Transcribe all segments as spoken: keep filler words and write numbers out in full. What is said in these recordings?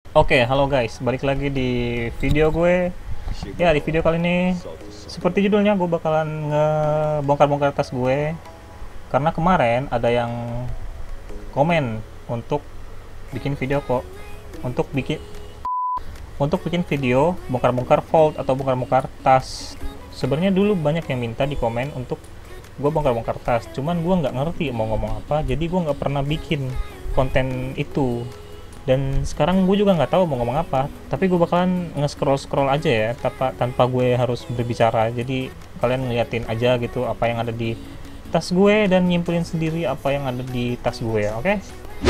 Oke, halo guys, balik lagi di video gue. Ya, di video kali ini, seperti judulnya, gue bakalan ngebongkar-bongkar tas gue. Karena kemarin ada yang komen untuk bikin video kok, untuk bikin untuk bikin video bongkar-bongkar vault atau bongkar-bongkar tas. Sebenarnya dulu banyak yang minta di komen untuk gue bongkar-bongkar tas, cuman gue nggak ngerti mau ngomong apa, jadi gue nggak pernah bikin konten itu. Dan sekarang gue juga nggak tahu mau ngomong apa, tapi gue bakalan nge-scroll scroll aja ya, tanpa tanpa gue harus berbicara. Jadi kalian ngeliatin aja gitu apa yang ada di tas gue dan nyimpulin sendiri apa yang ada di tas gue ya, oke?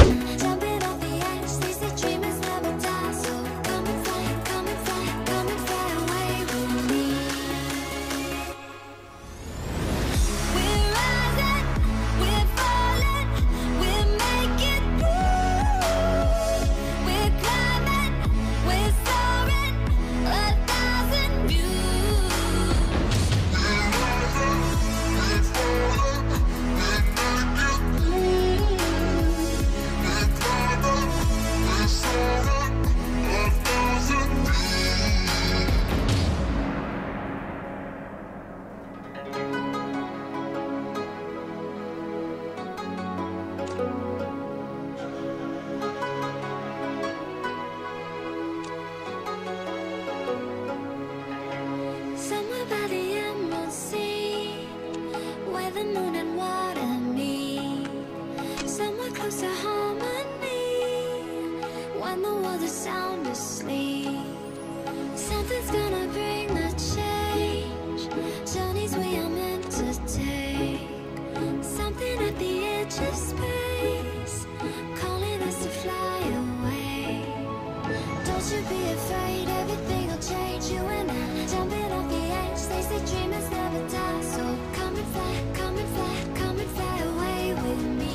Something's gonna bring the change. Journeys we are meant to take. Something at the edge of space, calling us to fly away. Don't you be afraid, everything will change. You and I, jumping off the edge. They say dreamers never die. So come and fly, come and fly, come and fly away with me.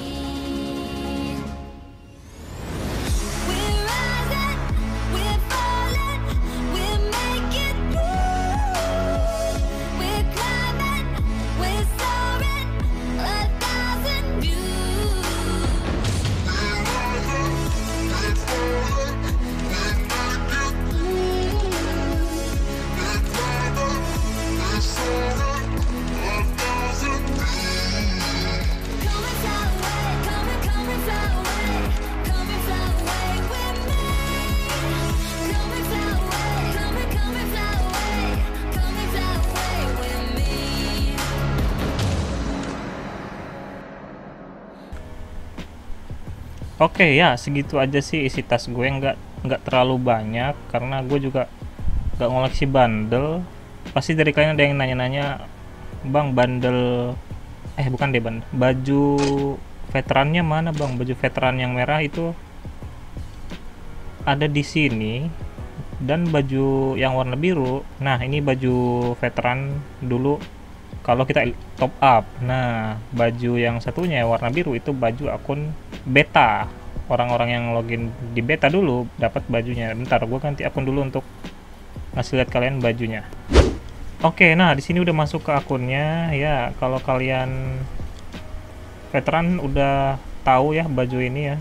Oke ya, segitu aja sih isi tas gue, nggak nggak terlalu banyak karena gue juga nggak ngoleksi bandel. Pasti dari kalian ada yang nanya-nanya, bang bandel, eh bukan deh bang, baju veterannya mana bang? Baju veteran yang merah itu ada di sini, dan baju yang warna biru. Nah ini baju veteran dulu kalau kita top up. Nah baju yang satunya warna biru itu baju akun beta, orang-orang yang login di beta dulu dapat bajunya. Bentar gue ganti akun dulu untuk ngasih lihat kalian bajunya. Oke, nah di sini udah masuk ke akunnya ya. Kalau kalian veteran udah tahu ya baju ini ya,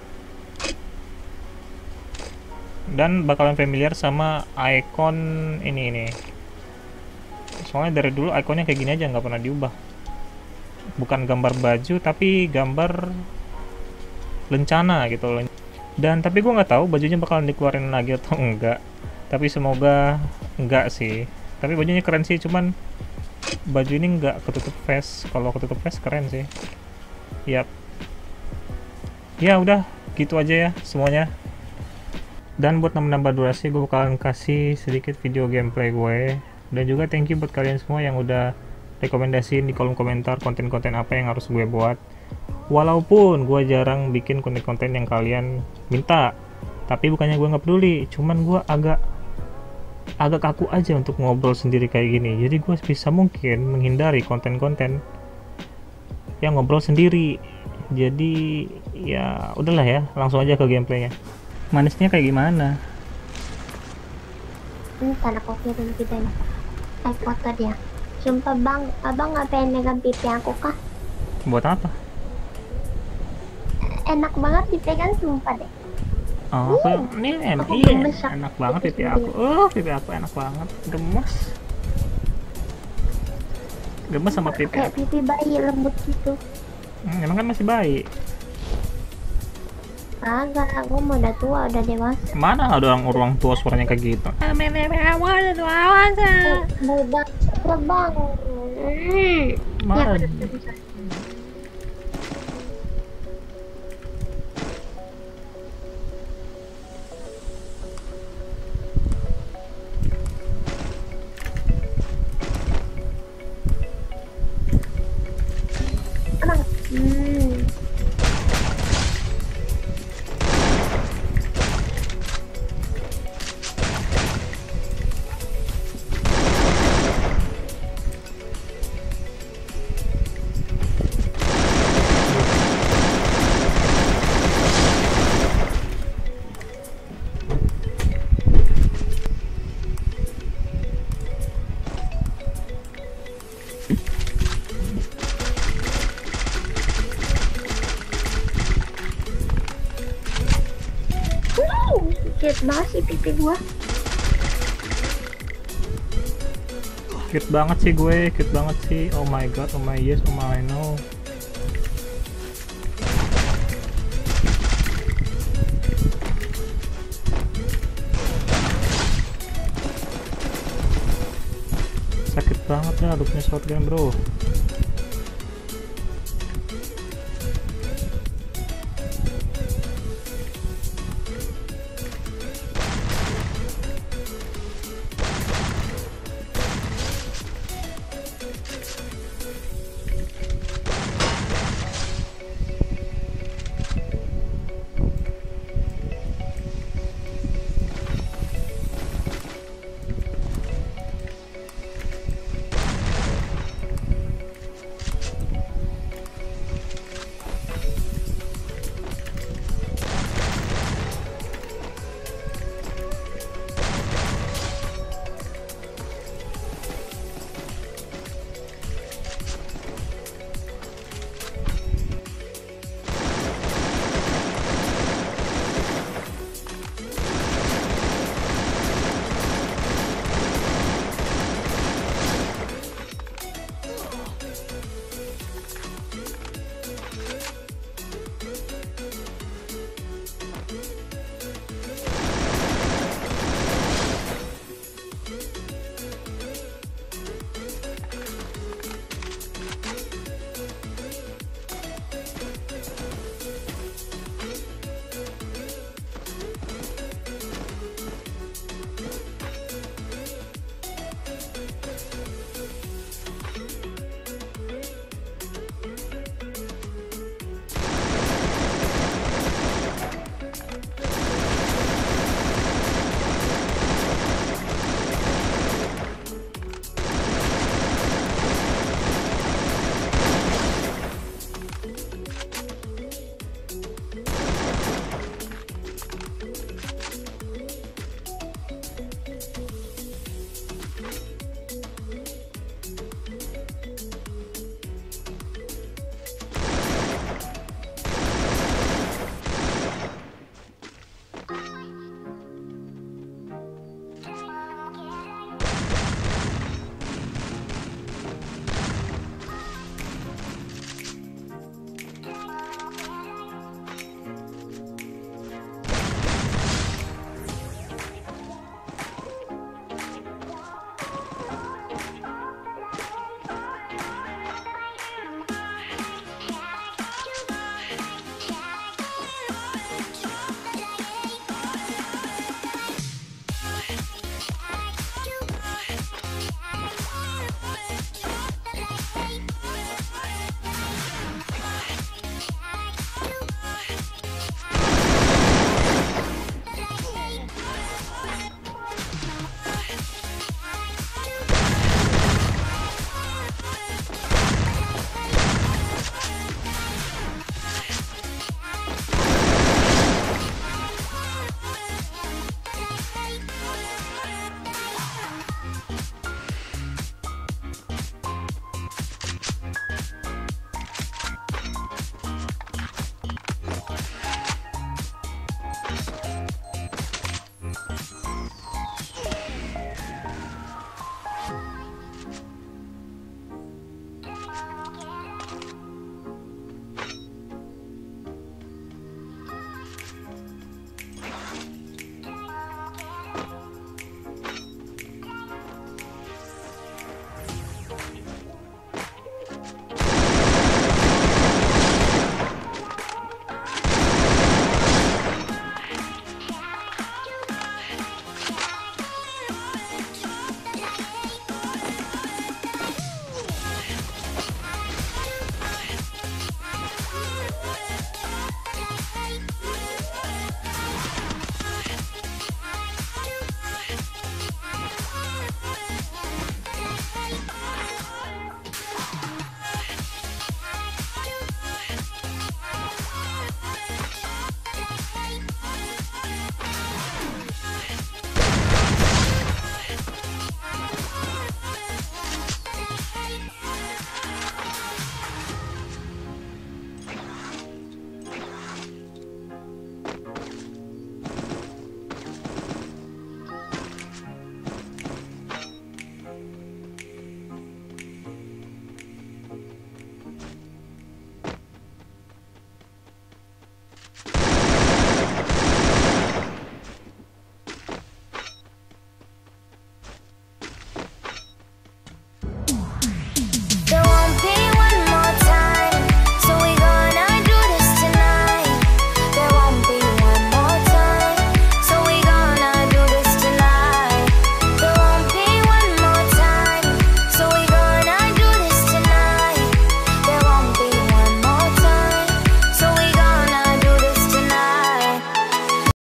dan bakalan familiar sama icon ini ini soalnya dari dulu ikonnya kayak gini aja, nggak pernah diubah. Bukan gambar baju tapi gambar lencana gitu loh. Dan tapi gue nggak tahu bajunya bakalan dikeluarin lagi atau enggak, tapi semoga enggak sih. Tapi bajunya keren sih, cuman baju ini nggak ketutup face. Kalau ketutup face keren sih. Yap, ya udah gitu aja ya semuanya. Dan buat nambah-nambah durasi, gue bakalan kasih sedikit video gameplay gue. Dan juga thank you buat kalian semua yang udah rekomendasiin di kolom komentar konten-konten apa yang harus gue buat. Walaupun gue jarang bikin konten-konten yang kalian minta, tapi bukannya gue nggak peduli, cuman gue agak agak kaku aja untuk ngobrol sendiri kayak gini. Jadi gue bisa mungkin menghindari konten-konten yang ngobrol sendiri. Jadi ya udahlah ya, langsung aja ke gameplaynya. Manisnya kayak gimana? Ntar aku kirim videonya. Eh foto dia. Sumpah bang, abang nggak pengen megang pipi aku kah? Buat apa? Enak banget dipegang sumpah deh. Oh, aku ini em, Aku iya, gemes aku enak banget pipi pipi aku. Oh, pipi aku enak banget, gemes. Gemes sama pipi Kayak aku. pipi bayi lembut gitu. Hmm, emang kan masih bayi. Agak, aku mau udah tua, udah dewasa. Mana ada orang orang tua suaranya kayak gitu? Ah, meme kamu ada dewasa. Eh, muda terbang. Hmm. Ya, Mana? bener, bener. Emang, hmm. Wow, cute banget sih pipi gua. Cute banget sih gue, cute banget sih. Oh my god, oh my yes, oh my no. Sakit banget ya aduknya shotgun bro.